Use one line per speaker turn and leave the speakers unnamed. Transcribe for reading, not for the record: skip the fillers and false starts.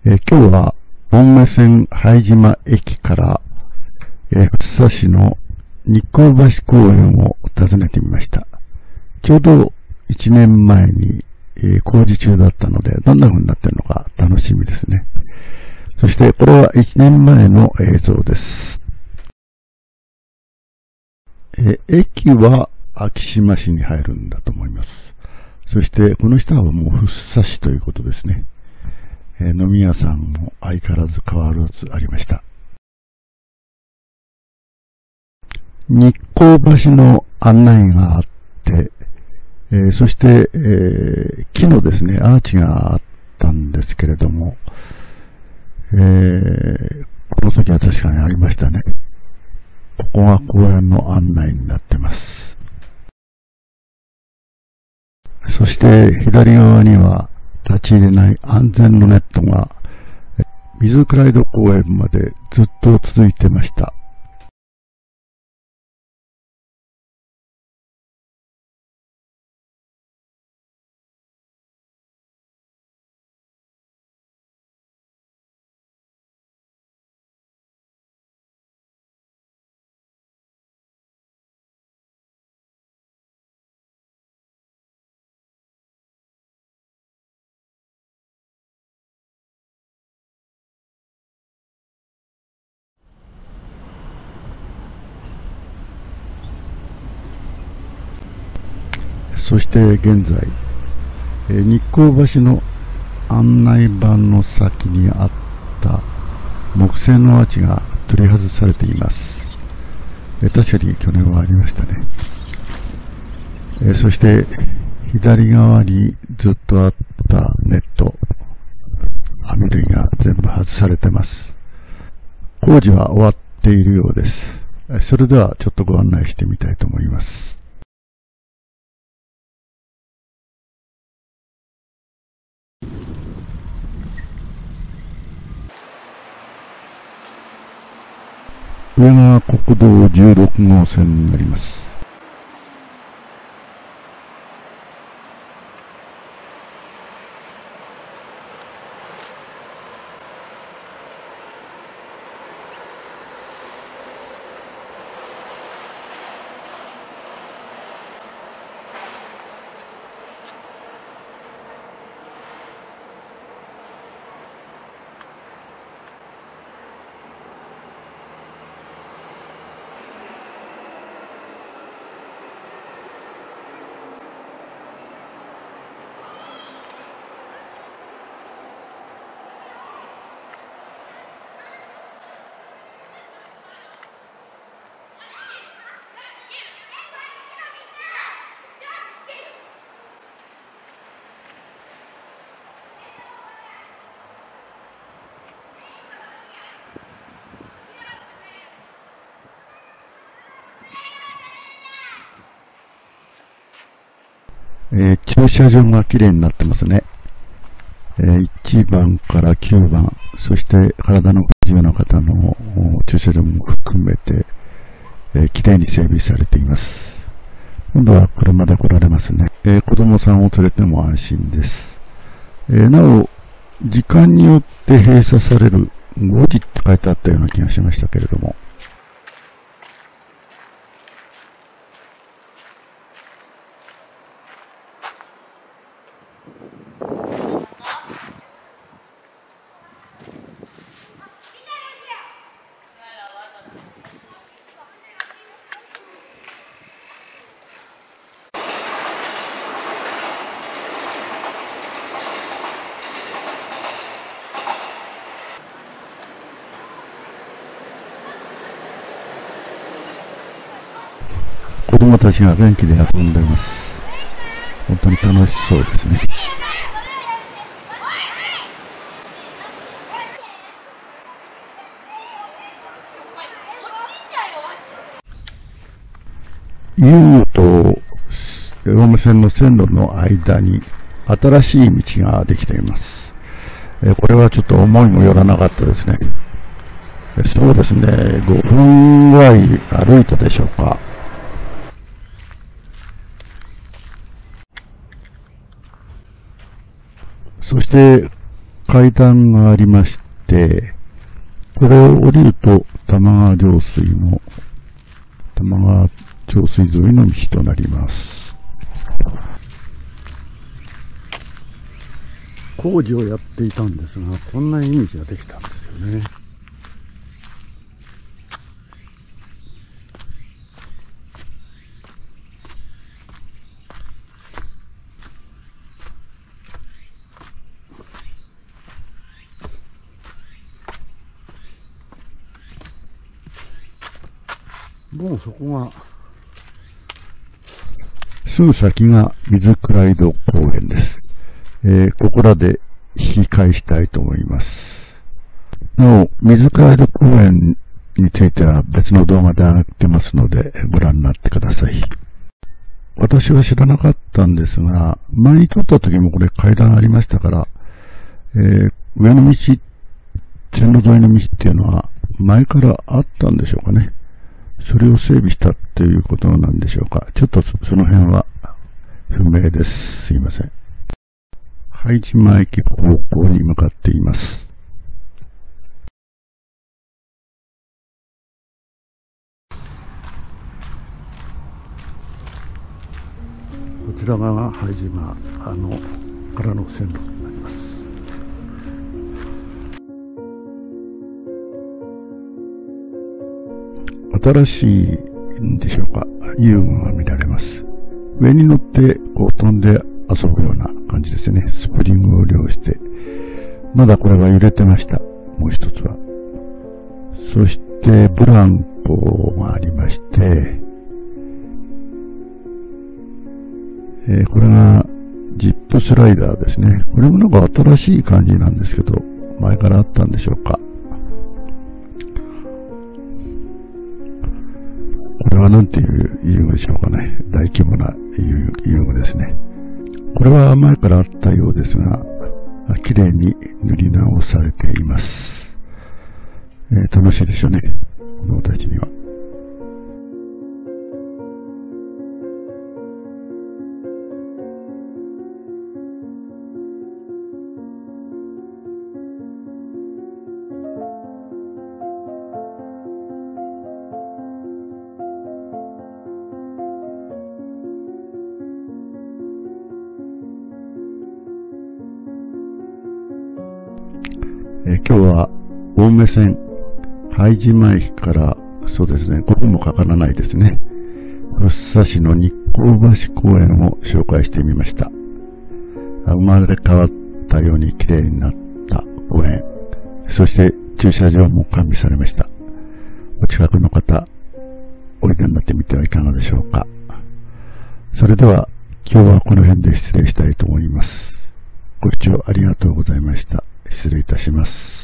今日は青梅線拝島駅から、福生市の日光橋公園を訪ねてみました。ちょうど1年前に、工事中だったので、どんな風になっているのか楽しみですね。そしてこれは1年前の映像です。駅は昭島市に入るんだと思います。そしてこの下はもう福生市ということですね。飲み屋さんも相変わらず変わらずありました。日光橋の案内があって、そして、木のですね、アーチがあったんですけれども、この時は確かにありましたね。ここが公園の案内になってます。そして左側には立ち入れない安全のネットが水クライド公園までずっと続いてました。そして現在、日光橋の案内板の先にあった木製のアーチが取り外されています。確かに去年はありましたね。そして左側にずっとあったネット、網類が全部外されてます。工事は終わっているようです。それではちょっとご案内してみたいと思います。上が国道16号線になります。駐車場が綺麗になってますね。1番から9番、そして体の不自由な方の駐車場も含めて、綺麗に整備されています。今度は車で来られますね。子供さんを連れても安心です。なお、時間によって閉鎖される5時って書いてあったような気がしましたけれども、子供たちが元気で遊んでいます。本当に楽しそうですね。遊具と青梅線の線路の間に新しい道ができています。これはちょっと思いもよらなかったですね。そうですね、5分ぐらい歩いたでしょうか。そして階段がありまして、これを降りると玉川上水沿いの道となります。工事をやっていたんですが、こんなイメージができたんですよね。もうそこが、すぐ先が水倉井戸公園です。ここらで引き返したいと思います。なお、水倉井戸公園については別の動画で上がってますのでご覧になってください。私は知らなかったんですが、前に撮った時もこれ階段ありましたから、上の道、線路沿いの道っていうのは前からあったんでしょうかね。それを整備したっていうことなんでしょうか。ちょっとその辺は不明です。すいません。拝島駅方向に向かっています。こちらが拝島からの線路になります。新しいんでしょうか、遊具が見られます。上に乗ってこう飛んで遊ぶような感じですね。スプリングを利用して。まだこれが揺れてました。もう一つは。そしてブランコがありまして、これがジップスライダーですね。これもなんか新しい感じなんですけど、前からあったんでしょうか。これは何ていう遊具でしょうかね。大規模な遊具ですね。これは前からあったようですが、綺麗に塗り直されています。楽しいでしょうね、子供たちには。今日は青梅線拝島駅からそうですね、5分もかからないですね、福生市の日光橋公園を紹介してみました。生まれ変わったように綺麗になった公園、そして駐車場も完備されました。お近くの方、おいでになってみてはいかがでしょうか。それでは今日はこの辺で失礼したいと思います。ご視聴ありがとうございました。失礼いたします。